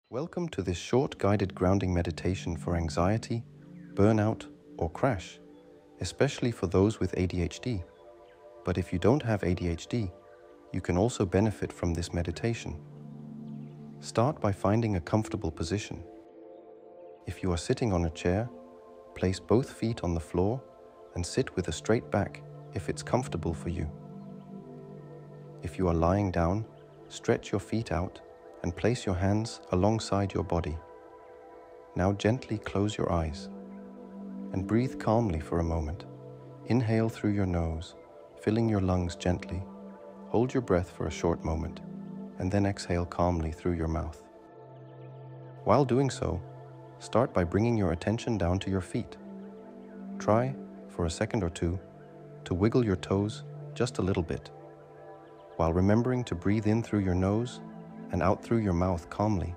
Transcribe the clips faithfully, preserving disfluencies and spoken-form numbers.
Welcome to this short guided grounding meditation for anxiety, burnout, or crash, especially for those with A D H D. But if you don't have A D H D, you can also benefit from this meditation. Start by finding a comfortable position. If you are sitting on a chair, place both feet on the floor and sit with a straight back if it's comfortable for you. If you are lying down, stretch your feet out and place your hands alongside your body. Now gently close your eyes and breathe calmly for a moment. Inhale through your nose, filling your lungs gently. Hold your breath for a short moment and then exhale calmly through your mouth. While doing so, start by bringing your attention down to your feet. Try, for a second or two, to wiggle your toes just a little bit, while remembering to breathe in through your nose and out through your mouth calmly.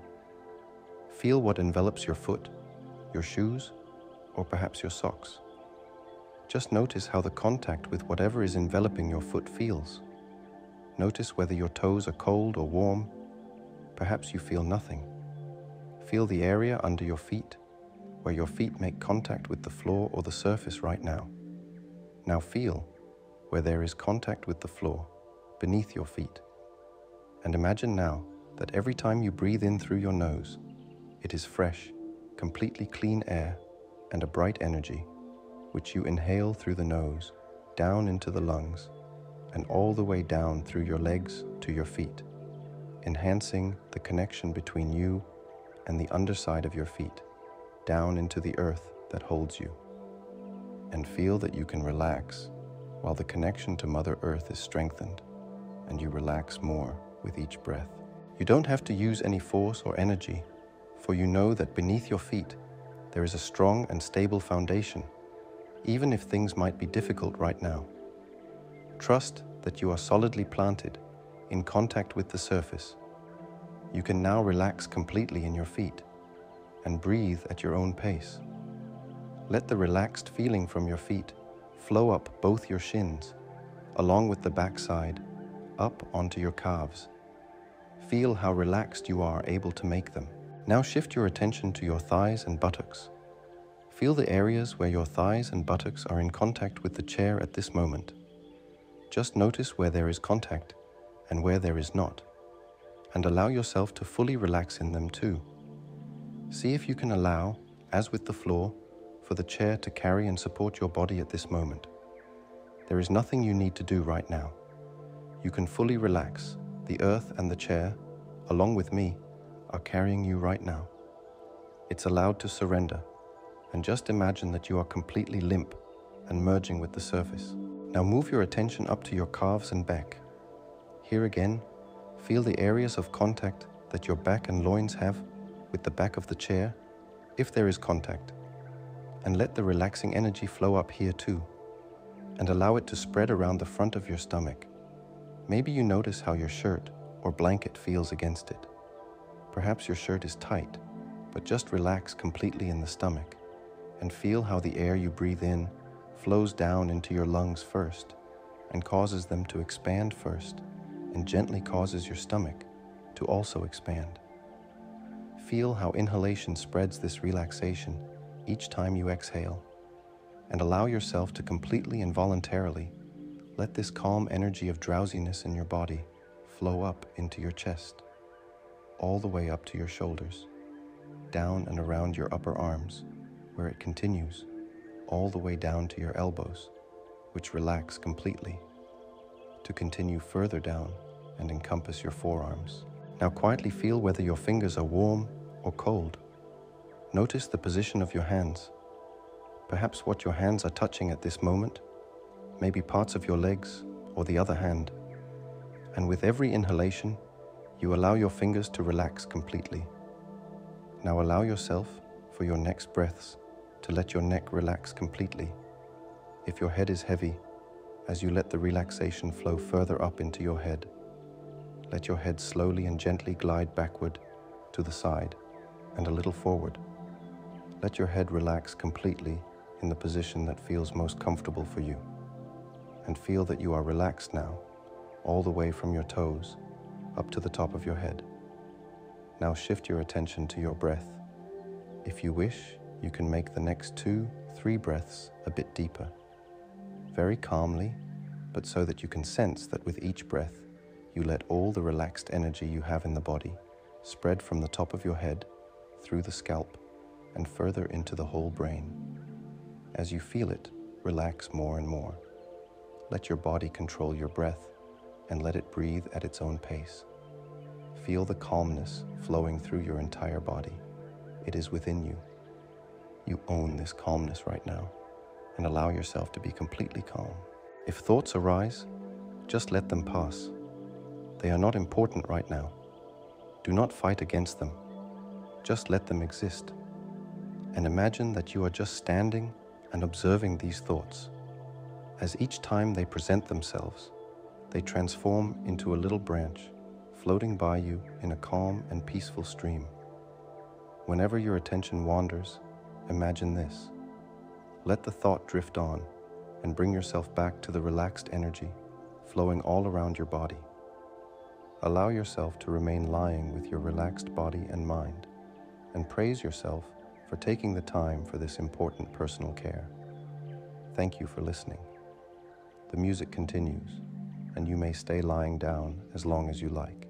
Feel what envelops your foot, your shoes, or perhaps your socks. Just notice how the contact with whatever is enveloping your foot feels. Notice whether your toes are cold or warm. Perhaps you feel nothing. Feel the area under your feet, where your feet make contact with the floor or the surface right now. Now feel where there is contact with the floor, beneath your feet. And imagine now that every time you breathe in through your nose, it is fresh, completely clean air and a bright energy, which you inhale through the nose, down into the lungs, and all the way down through your legs to your feet, enhancing the connection between you and the underside of your feet, down into the earth that holds you. And feel that you can relax while the connection to Mother Earth is strengthened, and you relax more with each breath. You don't have to use any force or energy, for you know that beneath your feet there is a strong and stable foundation, even if things might be difficult right now. Trust that you are solidly planted, in contact with the surface. You can now relax completely in your feet and breathe at your own pace. Let the relaxed feeling from your feet flow up both your shins, along with the backside, up onto your calves. Feel how relaxed you are able to make them. Now shift your attention to your thighs and buttocks. Feel the areas where your thighs and buttocks are in contact with the chair at this moment. Just notice where there is contact and where there is not, and allow yourself to fully relax in them too. See if you can allow, as with the floor, for the chair to carry and support your body at this moment. There is nothing you need to do right now. You can fully relax. The earth and the chair, along with me, are carrying you right now. It's allowed to surrender, and just imagine that you are completely limp and merging with the surface. Now move your attention up to your calves and back. Here again, feel the areas of contact that your back and loins have with the back of the chair, if there is contact. And let the relaxing energy flow up here too, and allow it to spread around the front of your stomach. Maybe you notice how your shirt or blanket feels against it. Perhaps your shirt is tight, but just relax completely in the stomach and feel how the air you breathe in flows down into your lungs first and causes them to expand first, and gently causes your stomach to also expand. Feel how inhalation spreads this relaxation each time you exhale, and allow yourself to completely and voluntarily let this calm energy of drowsiness in your body flow up into your chest, all the way up to your shoulders, down and around your upper arms, where it continues, all the way down to your elbows, which relax completely, to continue further down and encompass your forearms. Now quietly feel whether your fingers are warm or cold. Notice the position of your hands. Perhaps what your hands are touching at this moment, maybe parts of your legs or the other hand. And with every inhalation, you allow your fingers to relax completely. Now allow yourself, for your next breaths, to let your neck relax completely. If your head is heavy, as you let the relaxation flow further up into your head, let your head slowly and gently glide backward to the side and a little forward. Let your head relax completely in the position that feels most comfortable for you. And feel that you are relaxed now, all the way from your toes up to the top of your head. Now shift your attention to your breath. If you wish, you can make the next two, three breaths a bit deeper. Very calmly, but so that you can sense that with each breath, you let all the relaxed energy you have in the body spread from the top of your head, through the scalp, and further into the whole brain. As you feel it, relax more and more. Let your body control your breath and let it breathe at its own pace. Feel the calmness flowing through your entire body. It is within you. You own this calmness right now, and allow yourself to be completely calm. If thoughts arise, just let them pass. They are not important right now. Do not fight against them. Just let them exist. And imagine that you are just standing and observing these thoughts. As each time they present themselves, they transform into a little branch, floating by you in a calm and peaceful stream. Whenever your attention wanders, imagine this. Let the thought drift on and bring yourself back to the relaxed energy flowing all around your body. Allow yourself to remain lying with your relaxed body and mind, and praise yourself for taking the time for this important personal care. Thank you for listening. The music continues, and you may stay lying down as long as you like.